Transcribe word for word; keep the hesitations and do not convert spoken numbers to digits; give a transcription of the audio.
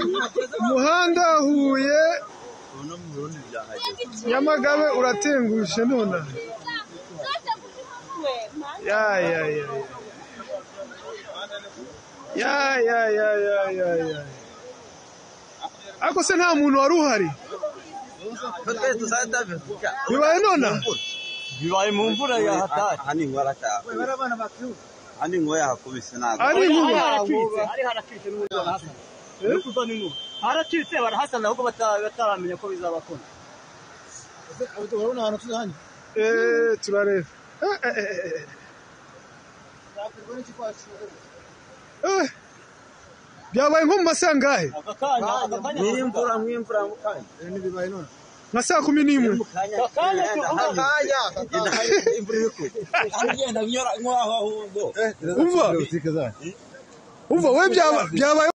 umuhanda Huye Nyamagabe uratengushe none ya ya ya ya ya ya ya ya ya ako se nta muntu wari uhari bibaye none bibaye mu mvura ya hatari hani ngwara ta hani ngoya hakubise naga ari nkuba ari harakitse n'umuntu hasa yo kuzana inkuba harakitse barahasana ahubwo bataramenya ko bizabakona urabona ahantu turi hano eh turareba eh byabaye nko mu masangahe akakanya akakanya n'imvura n'imvura mukanya ni bibaye none nka saa kumi n'imwe akakanya akanya imvura yuko agenda nyora nkwaho ahubwo umva umva we byaba byabaye